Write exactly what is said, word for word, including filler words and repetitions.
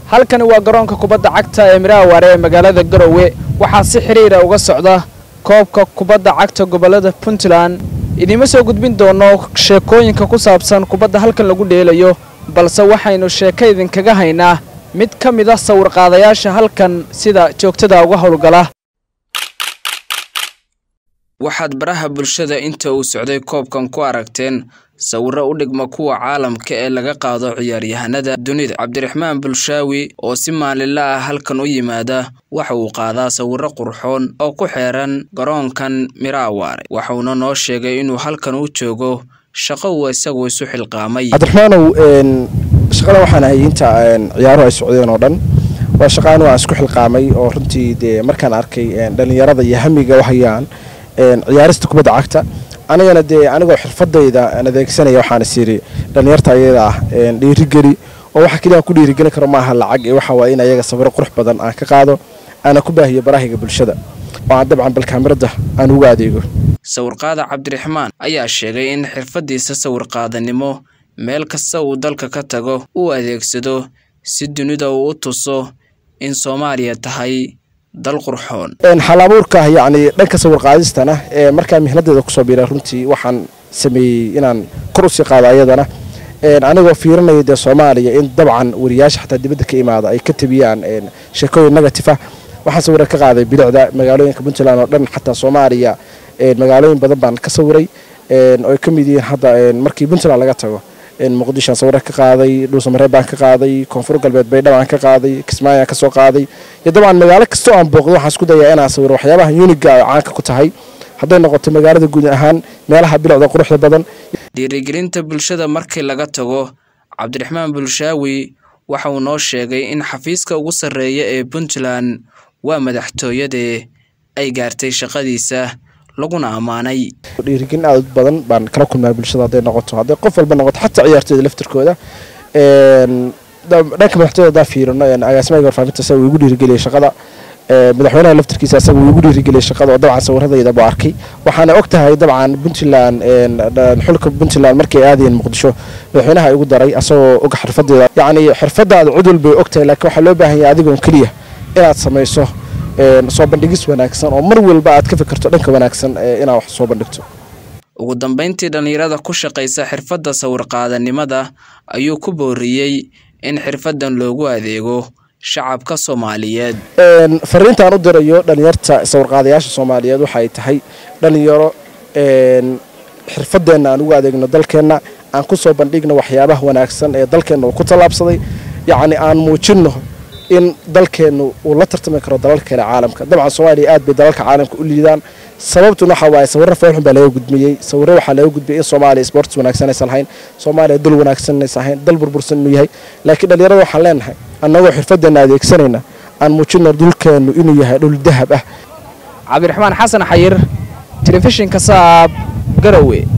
halkani waa garoonka kubadda cagta ee Miraaware ee magaalada Garowe waxaa si xiriir ah uga socda koobka kubadda cagta gobolada Puntland idima soo gudbin doono sheekooyinka ku saabsan kubadda halkan lagu dheelayo balse waxaynu sheekaydan kaga haynaa mid ka mid ah sawir qaadayaasha halkan sida joogtada uga howlgala waxaad baraha bulshada inta uu socday koobkan ku aragteen sawirro u dhigma kuwa caalamka ee laga qaado ciyaaryahanada dunida Cabdiraxmaan Bulshaawi oo si maalinle ah halkan u yimaada waxa uu qaadaa sawirro qurxoon oo ku xeeran garoonkan Miraaware waxauna noo sheegay inuu halkan u joogo shaqo uu isagu isu xilqaamay Cabdiraxmaan een shaqada waxaan ahay inta ciyaaro ay socdeen oo dhan waa shaqaan waa isku xilqaamay oo runtii de markaan arkay dhalinyarada iyo hamiga waxayaan een ciyaarista kubadda cagta anigana de anigoo xirfadayda aan adeegsanaya waxaan isiri dhalinyarta ayada ah een dhiirigeli oo waxa kaliya ku dhiirigeli karo maaha lacag ee waxa waa in ayaga sawir qurux badan aan ka qaado ana ku baahiyo barahiga bulshada oo dabcan bal kaamirada aan ugu adeego sawir qaada Cabdiraxmaan ayaa sheegay in xirfadiisa sawir qaadanimo meel kasta uu dalka ka tago uu adeegsado si dunida uu u tuso in Soomaaliya tahay dal qurxoon een halabuurka yaani dhanka sawir qaadistana ee marka mihnadeeda ku soo biiray runtii waxaan sameeyay inaan kursi qaado ayadana een anigoo fiirinay de Soomaaliya in dabcan wariyaasha xataa dibadda ka imaada ay ka tabiyaan een sheekooyin negative ah waxaan sawir ka qaaday bilicda magaalooyinka Puntland oo dhan xataa Soomaaliya een magaalooyin badan baan ka sawiray een oo ka mid yihiin hadda een markii Puntland laga tago in Muqdisho sawir ka qaaday Dhuusamareeb baan ka qaaday Koonfur Galbeed Baydhabo aan ka qaaday Kismaayo ka soo qaaday iyo dabcan magaalo kasta oo aan booqdo waxaan isku dayaa inaan sawir waxyaabaha unique ah caanka ku tahay haday noqoto magaalada guud ahaan meelaha bilicda quruxda badan dhiirigelinta bulshada markii laga tago Cabdiraxmaan Bulshaawi waxa uu noo sheegay in xafiiska ugu sareeya ee Puntland waa madaxtooyada ay gaartay shaqadiisa laguna amaanay dhiirigelin aad badan baan kala kulmay bulshada haday noqoto haday qof walba noqoto xataa ciyaartooyda laftirkooda een dhanka madaxtooyada fiirino in agaasimaha warfaafinta soo ugu dhiirigeliyay shaqada ee madaxweynaha laftirkiisa asagu ugu dhiirigeliyay shaqada oo dabcan sawirradayda baa arkay waxaana ogtahay dabcan Puntland een xulka Puntland markay aadeen Muqdisho madaxweynaha ugu daray asagoo og xirfadeeda yaani xirfadaada cudul bay ogtahay laakiin waxa loo baahan yahay adigoon kaliya inaad sameeyso een soo bandhigis wanaagsan oo mar walba aad ka fikirto dhanka wanaagsan inaad wax soo bandhigto ugu dambeyntii dhalinyarada ku shaqeysa xirfadda sawir qaadanimada ayuu ku booriyay in xirfadan loogu adeego shacabka Soomaaliyeed een fariintaan u dirayo dhalinyarta sawir qaadayaasha Soomaaliyeed waxa ay tahay dhalinyaro een xirfadeena aan ugu adeegno dalkeena aan ku soo bandhigno waxyaabaha wanaagsan ee dalkeena ku talaabsaday yaani aan muujino in dalkeenu uu la tartami karo dalalka kale caalamka dabcan Soomaaliya aad bay dalalka caalamka u liidaan sababtuna waxa waay sawirro fiican baa laga gudbiyay sawirro waxa laga gudbiyay in Soomaaliya sports wanaagsan ay salahayn Soomaaliya dal wanaagsan ay sahayn dal burbursan inuu yahay laakiin dhalinyarada waxaan leenahay annagoo xirfadeena adeegsanayna aan muujino dhulkeenu inuu yahay dhul dahab ah Cabdiraxmaan Xasan Xayir telefishinka Saab Garowe.